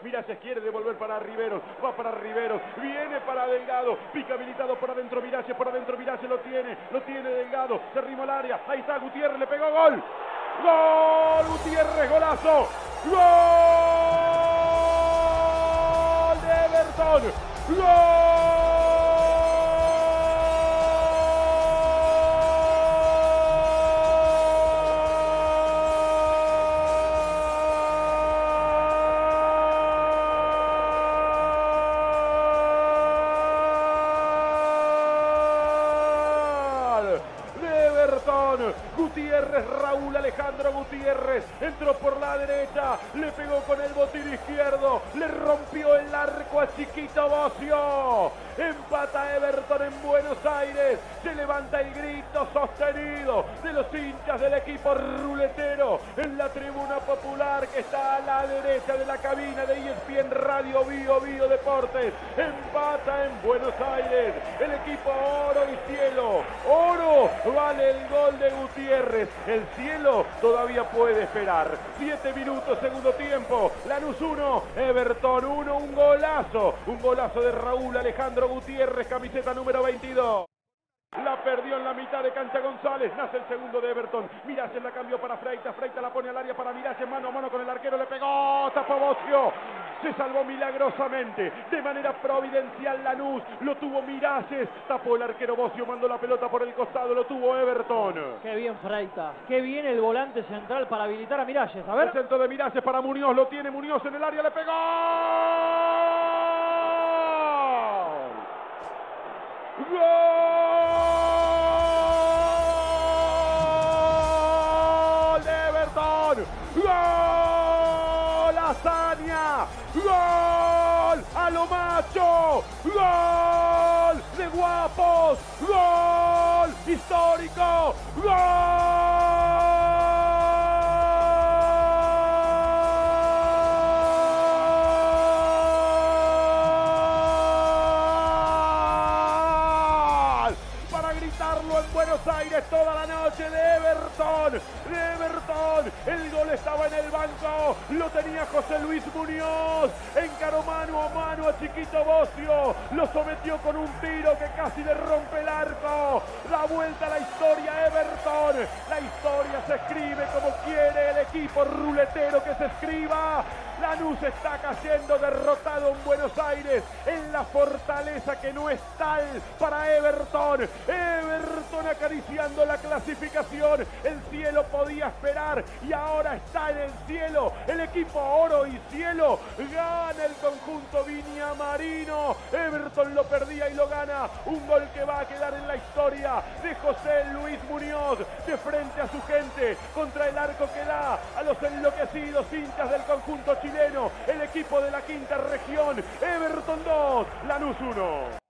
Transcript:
Mira, se quiere devolver para Riveros, va para Riveros, viene para Delgado, pica habilitado por adentro Miralles, lo tiene Delgado, se arrima al área, ahí está Gutiérrez, le pegó, gol, gol, Gutiérrez, golazo, gol de Everton, gol. Gutiérrez, Raúl Alejandro Gutiérrez, entró por la derecha, le pegó con el botín izquierdo, le rompió el arco a Chiquito Bocio, empata Everton en Buenos Aires, se levanta el grito sostenido de los hinchas del equipo ruletero en la tribuna popular que está a la derecha de la cabina de ESPN Radio Bio Deportes, empata en Buenos Aires, el equipo Oro y Cielo, Oro vale el gol de Gutiérrez, el Cielo todavía puede esperar, 7 minutos segundo tiempo, Lanús 1, Everton 1, un golazo de Raúl Alejandro Gutiérrez, camiseta número 22. La perdió en la mitad de cancha González, nace el segundo de Everton, Miralles la cambió para Freitas, Freitas la pone al área para Miralles, mano a mano con el arquero, le pegó, tapó Bocio, se salvó milagrosamente, de manera providencial Lanús, lo tuvo Miralles, tapó el arquero Bocio, mandó la pelota por el costado, lo tuvo Everton. Qué bien Freitas, qué bien el volante central para habilitar a Miralles, a ver. El centro de Miralles para Muñoz, lo tiene Muñoz en el área, le pegó. ¡Gol de Everton! ¡Gol hazaña! ¡Gol a lo macho! ¡Gol de guapos! ¡Gol histórico! ¡Gol! Gritarlo en Buenos Aires toda la noche de Everton, el gol estaba en el banco, lo tenía José Luis Muñoz, encaró mano a mano a Chiquito Bocio, lo sometió con un tiro que casi le rompe el arco, da vuelta a la historia Everton, la historia se escribe como quiere el equipo ruletero que se escriba. Lanús está cayendo derrotado en Buenos Aires, en la fortaleza que no es tal para Everton. Everton acariciando la clasificación, el Cielo podía esperar y ahora está en el Cielo. El equipo Oro y Cielo gana el conjunto Viñamarino. Everton lo perdía y lo gana. Un gol que va a quedar en la historia de José Luis Muñoz, de frente a su gente, contra el arco que da a los enloquecidos hinchas del conjunto chileno. El equipo de la quinta región, Everton 2, Lanús 1.